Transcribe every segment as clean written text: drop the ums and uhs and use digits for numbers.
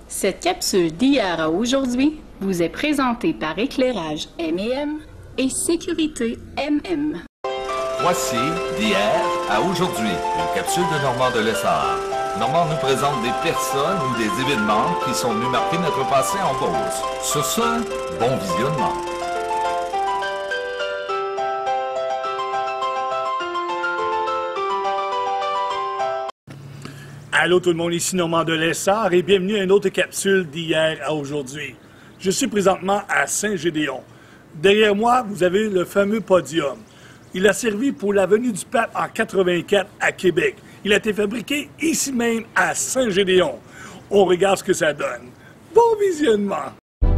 Cette capsule d'hier à aujourd'hui vous est présentée par Éclairage M&M et Sécurité MM. Voici d'hier à aujourd'hui, une capsule de Normand de Lessard. Normand nous présente des personnes ou des événements qui sont venus marquer notre passé en Beauce. Sur ce, bon visionnement. Allô tout le monde, ici Normand de Lessard et bienvenue à une autre capsule d'hier à aujourd'hui. Je suis présentement à Saint-Gédéon. Derrière moi, vous avez le fameux podium. Il a servi pour la venue du pape en 84 à Québec. Il a été fabriqué ici même à Saint-Gédéon. On regarde ce que ça donne. Bon visionnement!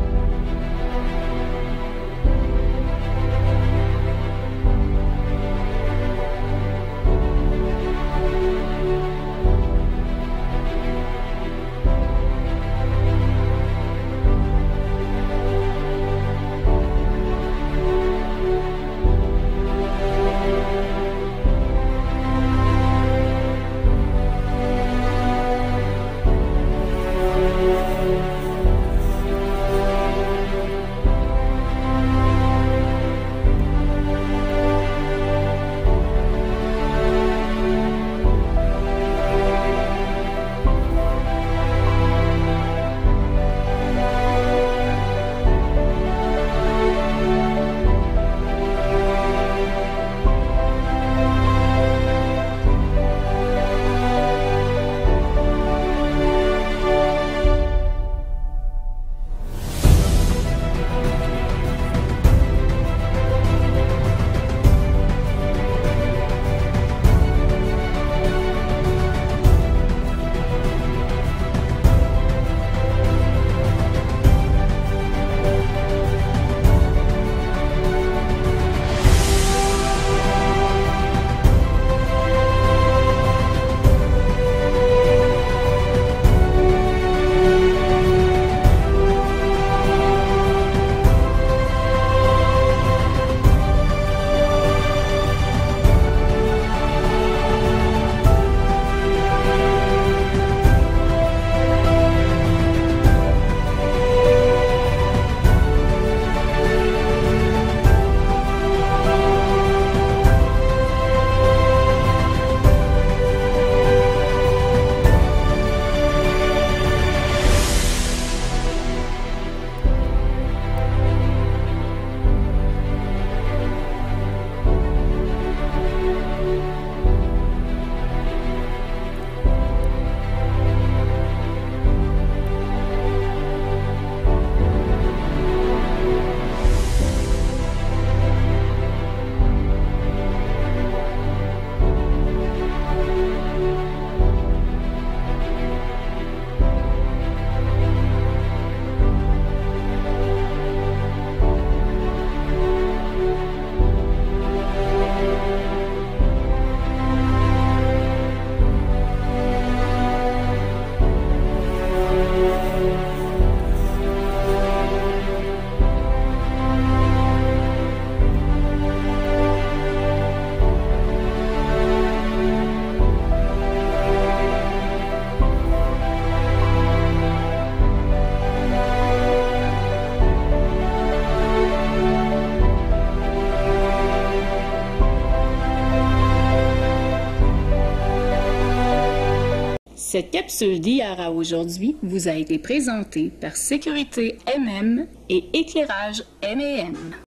Cette capsule d'hier à aujourd'hui vous a été présentée par Sécurité MM et Éclairage M&M.